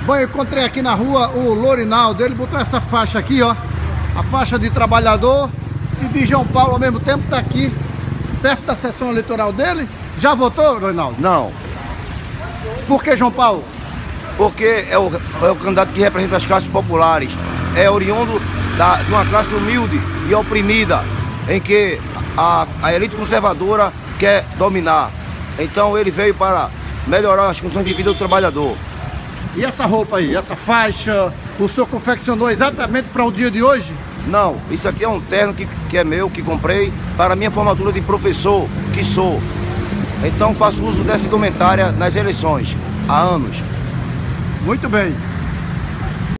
Bom, eu encontrei aqui na rua o Lorinaldo. Ele botou essa faixa aqui, ó. A faixa de trabalhador e de João Paulo ao mesmo tempo. Tá aqui, perto da sessão eleitoral dele. Já votou, Lorinaldo? Não. Por que João Paulo? Porque é o candidato que representa as classes populares. É oriundo de uma classe humilde e oprimida, em que a elite conservadora quer dominar. Então ele veio para melhorar as condições de vida do trabalhador. E essa roupa aí, essa faixa, o senhor confeccionou exatamente para o dia de hoje? Não, isso aqui é um terno que é meu, que comprei para a minha formatura de professor, que sou. Então faço uso dessa indumentária nas eleições, há anos. Muito bem.